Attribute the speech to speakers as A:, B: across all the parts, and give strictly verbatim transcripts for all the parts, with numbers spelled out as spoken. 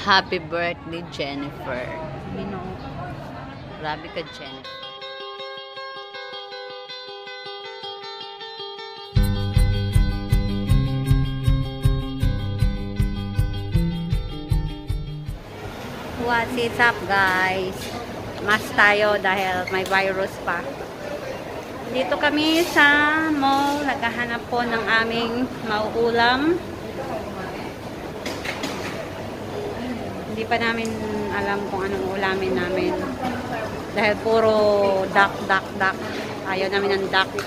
A: Happy birthday, Jennifer. You know, grabe ka, Jennifer. What's up, guys? Mas tayo dahil may virus pa. Dito kami sa mall. Naghahanap po ng aming mauulam. Hindi pa namin alam kung anong ulamin namin. Dahil puro duck, duck, duck. Ayaw namin ng duck.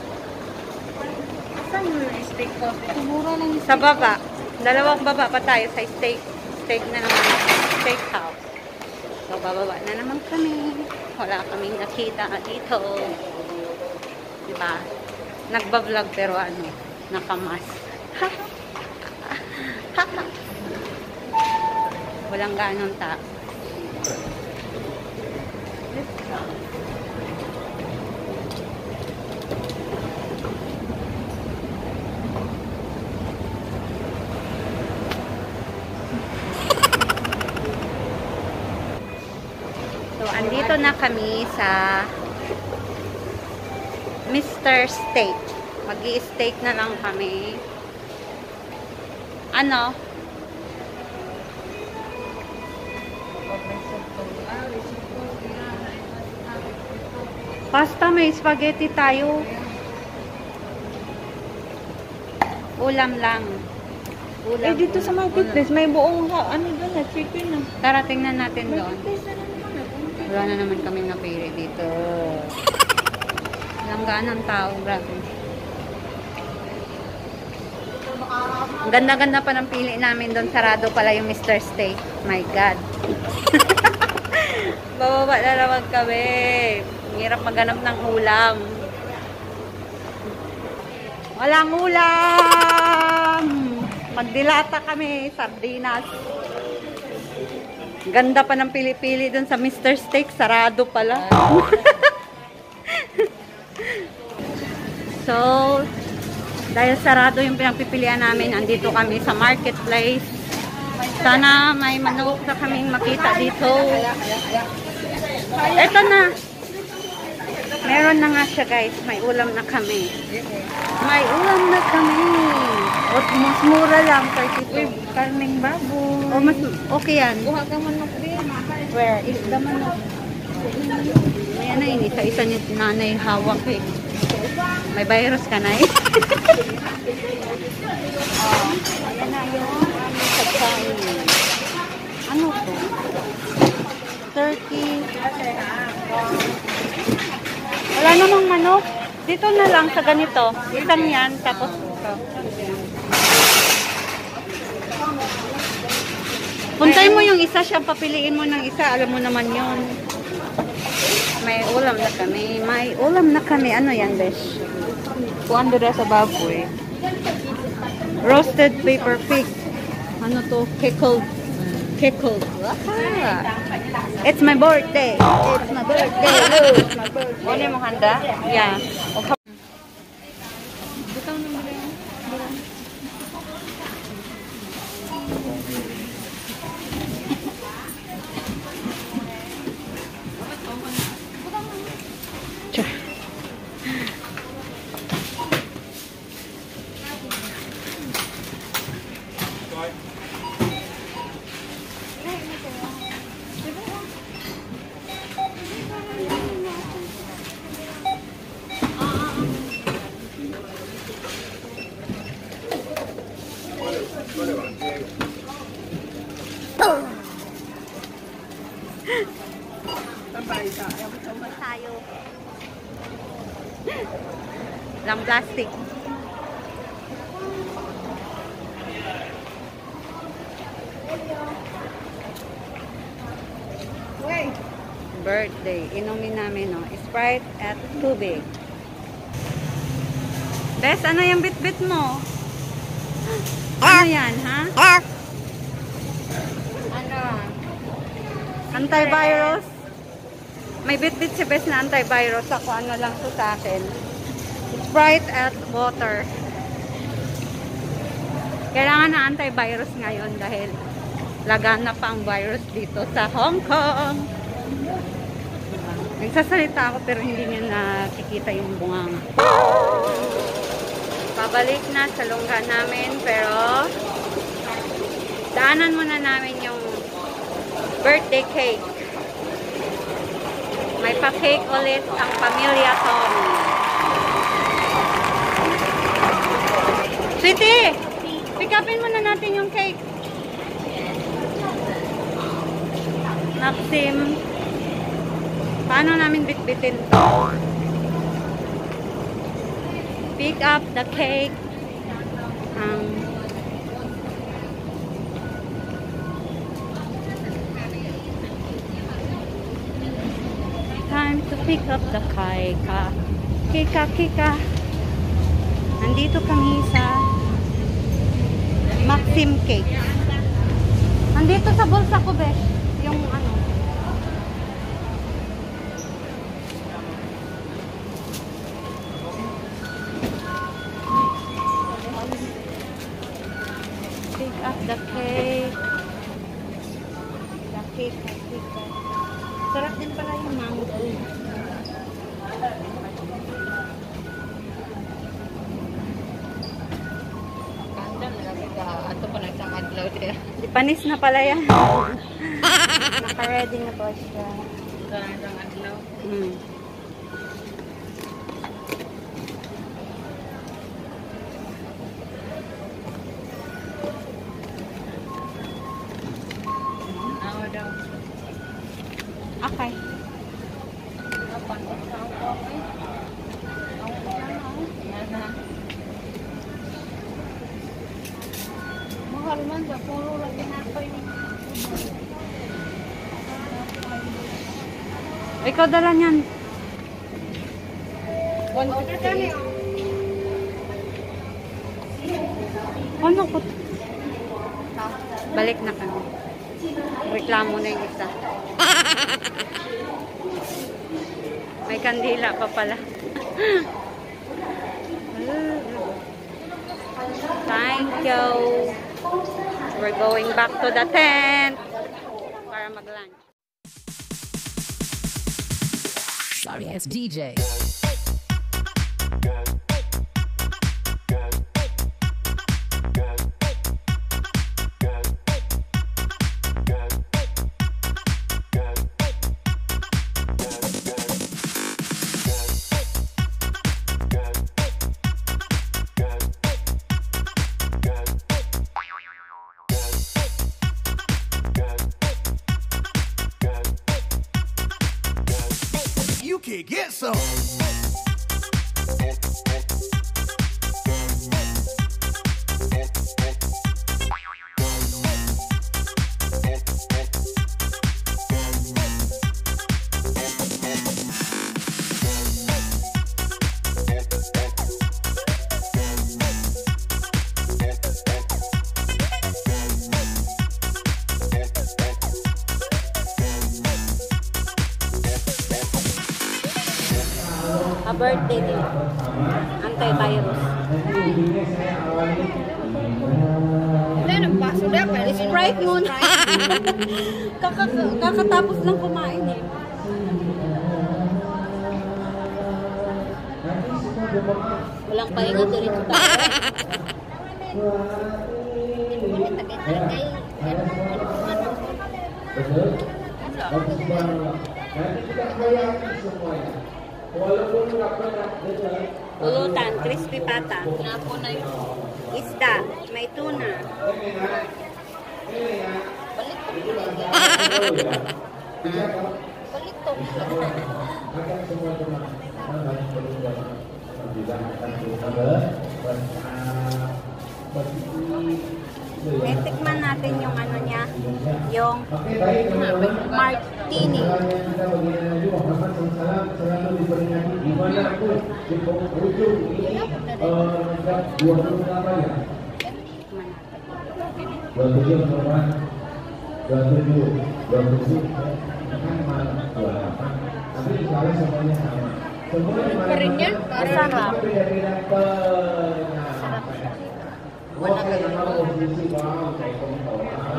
B: Saan yung steak ko? Mura lang yung
A: Sa baba. Dalawang baba pa tayo sa steak. Steak na naman. Steak house. So, bababa na naman kami. Wala kaming nakita dito. Diba? Nagbablog pero ano, nakamas. Walang ganong ta. So, andito na kami sa Mister Steak. Mag-i-steak na lang kami. Ano? Pasta, may spaghetti tayo. Ulam lang. Ulam,
B: Eh, dito sa marketplace, may buong ano doon na chicken na.
A: Tara, tingnan natin doon.
B: Marketplace na naman.
A: Wala na naman kami napili dito. Langgaan ng tao, grabe. Ang ganda-ganda pa ng pili namin doon. Sarado pala yung Mister Steak. My God. Bababa na naman kami. Hirap maghanap ng ulam. Walang ulam! Magdilata kami. Sardinas. Ganda pa ng pili-pili dun sa Mister Steak. Sarado pala. So, dahil sarado yung pinagpipilian namin, andito kami sa marketplace. Sana may manok na kaming makita dito. Eto na. Meron na nga siya, guys. May ulam na kami. May ulam na kami. O, mas mura lang. thirty-two.
B: Karning baboy.
A: O, mas okay yan.
B: Kuha ka manok din.
A: Where is the manok? Ayan na yun. Isa-isa ni nanay hawak eh. May virus ka na eh. Oh, ayan na yung aming pagkain. Ano to? Turkey. Wala namang manok. Dito na lang sa ganito. Isang yan, tapos ito. Puntay mo yung isa, siyang papiliin mo ng isa. Alam mo naman yun. May ulam na kami. May ulam na kami. Ano yan, besh?
B: Kuhaan doon sa baboy.
A: Roasted paper pig. Ano to? Pickled. Pickled. Ah. It's my birthday. It's my birthday. Look, it's my birthday.
B: Ano yung handa?
A: Yeah. Okay. Tayo. Lang plastic. Birthday. Inumin namin, no? Sprite at tubig. Bes, ano yung bit-bit mo? Ano yan, ha?
B: Ano?
A: Antivirus? May bit-bit si Bes na antivirus. Ako, ano lang to sa akin. Sprite at water. Kailangan na antivirus ngayon dahil lagana pa ang virus dito sa Hong Kong. Nagsasalita ako pero hindi niyo nakikita yung bunganga. Pabalik na sa lungga namin pero daanan muna namin yung birthday cake. May pa-cake ulit ang pamilya Tommy. Sweetie! Pick upin muna natin yung cake. Maxim. Paano namin bitbitin to? Pick up the cake. Um, time to pick up the cake. Kika, kika. Nandito kami sa Maxim Cake. Nandito sa bulsa ko, besh. Yung ano. Pick up the cake. The cake, the cake. Sarap din pala yung mango.
B: Ato pa nagsangadlaw siya.
A: Panis na pala yan. Naka-ready na po siya.
B: Nagsangadlaw.
A: Hmm.
B: Ako daw.
A: Okay.
B: Mahal man sa puro lang ginapay ni.
A: Ikaw dala niyan.
B: one fifty.
A: Ano ko? Balik na kami. Reklamo na yung isa. May kandila pa pala. Thank you. We're going back to the tent para mag-lunch.
C: Sorry, it's D J.
D: You can get some.
A: A birthday din. Antivirus.
B: Wala nang baso na pa.
A: Sprite muna. Kaka kakatapos lang kumain eh. Walang pahinga diretso tayo. Pulutan, crispy pata.
B: Napo na yun.
A: Isda, may tuna.
B: Balik to. Balik to.
A: Eh, tikman natin yung ano niya, yung martini.
B: Pa rin yan.
A: Masarap.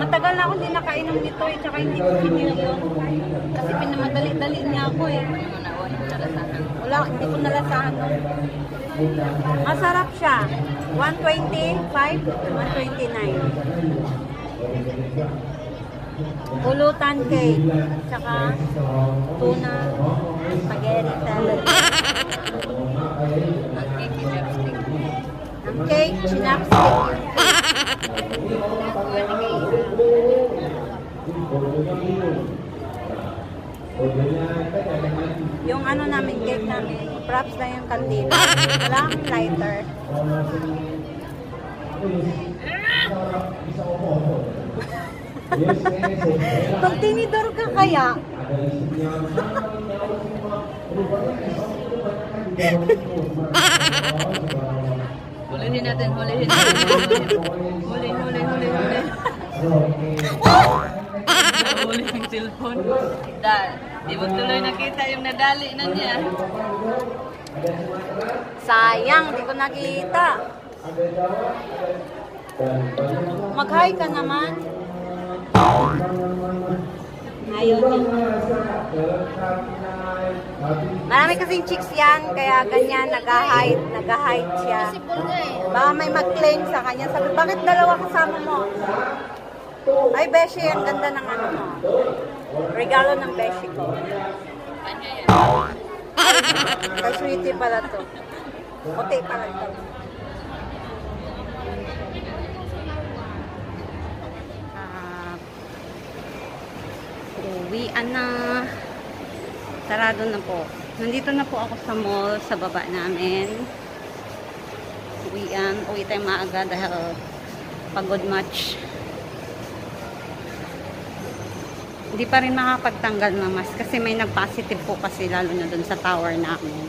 A: Matagal na ako hindi nakainom nito eh, tsaka hindi ko piniliyon. Kasi pinamadali-dali niya ako eh. Wala, hindi ko nalasahan nun. Masarap siya. one twenty-five, one twenty-nine. Pulutan cake. Tsaka tuna spaghetti salad. Ang cake, chinapstick. Yung ano namin, cake namin, props lang yung kandila. Walang lighter. Pagtinidor ka kaya?
B: Hulihin natin, hulihin natin. Hulihin, hulihin, hulihin, hulihin. Huli yung cellphone. Dahil, di mo tuloy nakita yung nadali na niya.
A: Sayang, di ko nakita. Mag-hi ka naman. Ayaw niya. Marami kasing chicks yan, kaya ganyan, nag-hide, nag-hide siya. Baka may mag-claim sa kanya. Sabi, bakit dalawa kasama mo? Ay, Beshi, ang ganda ng ano mo. Regalo ng Beshi ko. Kay Sweetie pala to. Puti pala ito. Uwian na. Sarado na po. Nandito na po ako sa mall, sa baba namin. Uwian. Uwi tayo maaga dahil pagod much. Hindi pa rin makapagtanggal ng mask kasi may nag-positive po kasi lalo na dun sa tower namin.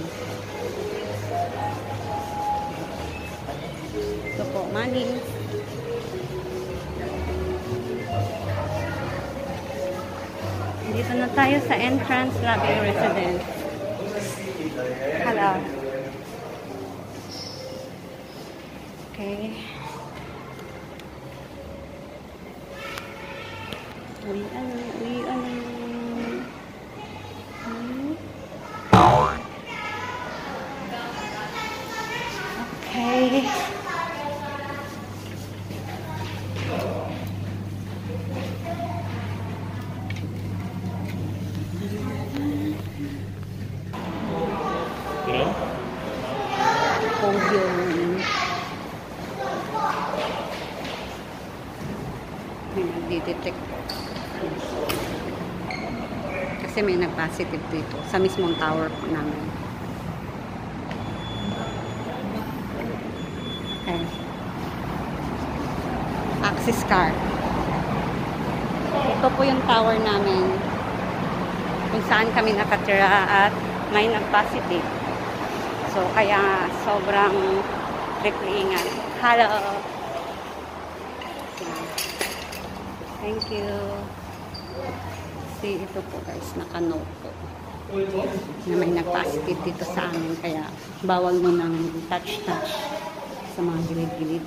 A: Ito po, money. Dito na tayo sa entrance lobby residence. Hello. Okay. Uy, ano, uy, ano. Hmm. Okay. Podium. May nagdi-detect. Kasi may nag-positive dito sa mismong tower po namin. Okay. Access card. Ito po yung tower namin kung saan kami nakatira at may nag-positive. So, kaya sobrang triply ingat. Hello! Thank you. See, ito po guys, naka-note po. Na may nag-positive dito sa amin. Kaya, bawal mo nang touch-touch sa mga gilid-gilid.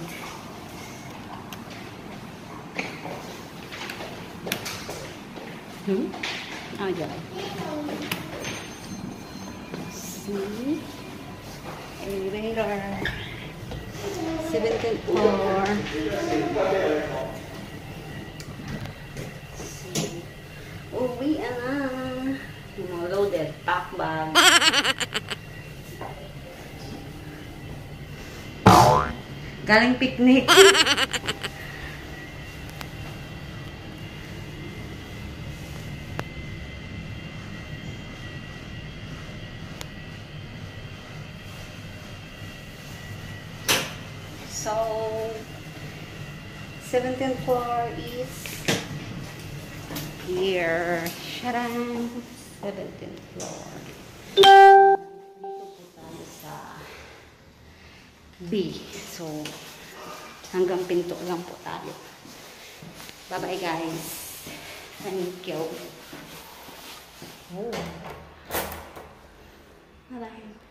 A: Hmm? Ah, dyan. See? Elevator. seventeenth floor. Uwi na. Loaded pack bag. Galing picnic. So, seventeenth floor is here. Sharan! seventeenth floor. Dito po tayo sa B. So, hanggang pinto lang po tayo. Bye-bye guys. Thank you. Oh. Bye-bye.